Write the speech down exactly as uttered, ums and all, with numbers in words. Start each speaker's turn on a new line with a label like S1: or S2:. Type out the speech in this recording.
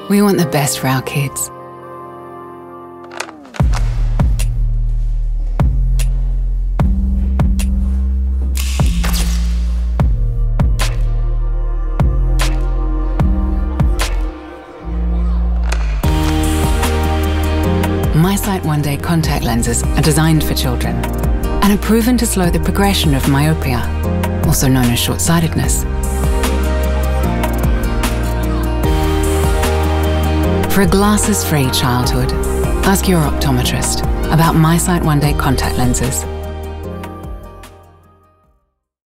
S1: We want the best for our kids. MiSight one-day contact lenses are designed for children and are proven to slow the progression of myopia, also known as short-sightedness. For a glasses-free childhood, ask your optometrist about MiSight one-day contact lenses.